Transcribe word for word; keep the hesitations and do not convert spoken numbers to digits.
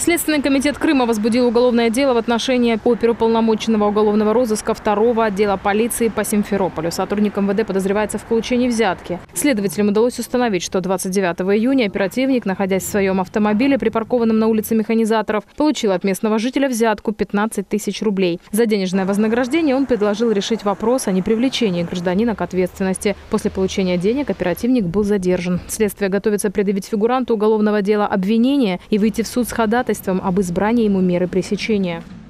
Следственный комитет Крыма возбудил уголовное дело в отношении оперуполномоченного уголовного розыска второго отдела полиции по Симферополю. Сотрудник эм вэ дэ подозревается в получении взятки. Следователям удалось установить, что двадцать девятого июня оперативник, находясь в своем автомобиле, припаркованном на улице Механизаторов, получил от местного жителя взятку пятнадцать тысяч рублей. За денежное вознаграждение он предложил решить вопрос о непривлечении гражданина к ответственности. После получения денег оперативник был задержан. Следствие готовится предъявить фигуранту уголовного дела обвинение и выйти в суд с ходатайством об избрании ему меры пресечения.